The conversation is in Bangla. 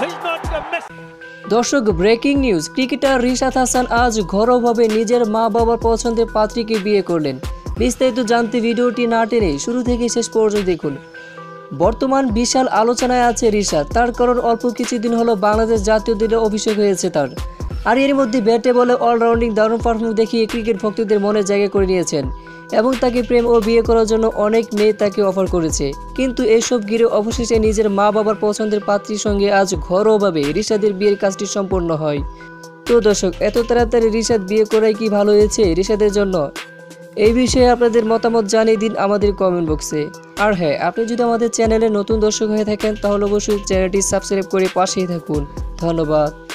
দর্শক, breaking news, cricketer Rishad Hasan আজ ঘরোয়াভাবে নিজের মা বাবার পছন্দের পাত্রীকে বিয়ে করলেন। বিস্তারিত জানতে ভিডিওটি না টেনে শুরু থেকে শেষ পর্যন্ত দেখুন। বর্তমান বিশাল আলোচনায় আছে রিশাদ, তার কারণ অল্প কিছুদিন হলো বাংলাদেশ জাতীয় দলে অভিষেক হয়েছে তার। আর এর মধ্যে ব্যাটে বলে অলরাউন্ডিং দারুণ পারফরম্যান্স দেখিয়ে ক্রিকেট ভক্তদের মনে জায়গা করে নিয়েছেন এবং তাকে প্রেম ও বিয়ে করার জন্য অনেক মেয়ে তাকে অফার করেছে। কিন্তু এসব ঘিরে অবশেষে নিজের মা বাবার পছন্দের পাত্রীর সঙ্গে আজ ঘরোয়াভাবে রিশাদের বিয়ের কাজটি সম্পন্ন হয়। তো দর্শক, এত তাড়াতাড়ি রিশাদ বিয়ে করাই কি ভালো হয়েছে রিশাদের জন্য? এই বিষয়ে আপনাদের মতামত জানিয়ে দিন আমাদের কমেন্ট বক্সে। আর হ্যাঁ, আপনি যদি আমাদের চ্যানেলে নতুন দর্শক হয়ে থাকেন তাহলে অবশ্যই চ্যানেলটি সাবস্ক্রাইব করে পাশেই থাকুন। ধন্যবাদ।